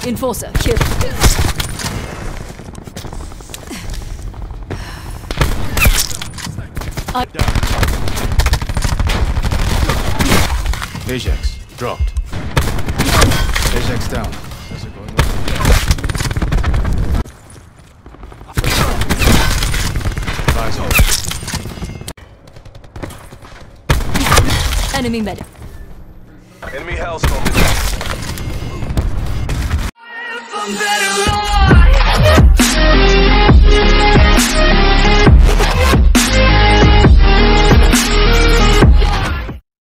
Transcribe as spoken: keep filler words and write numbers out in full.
Enforcer, kill. I Ajax, dropped. Ajax down. How's it going? Eyes on. Enemy medic. Enemy hellstorm. I'm better